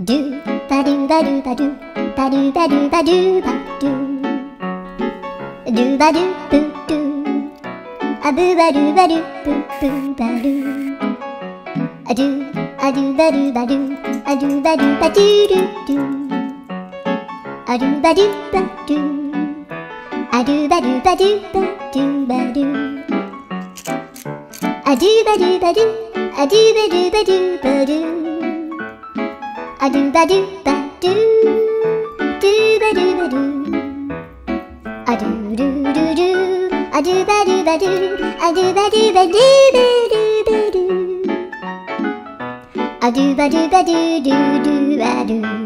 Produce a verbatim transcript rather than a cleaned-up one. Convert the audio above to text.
do ba do ba do ba do ba do ba do ba do ba do do ba do boo do a boo ba do ba do boo boo ba do a do a do ba do ba do a do ba do ba do do do a do ba do ba do a do ba do ba do ba do ba do a do ba do ba do a do ba do ba do ba do a do ba do ba do do ba do ba do a do do do do a do ba do ba do a do ba do ba do ba do ba do a do ba do ba do do do a do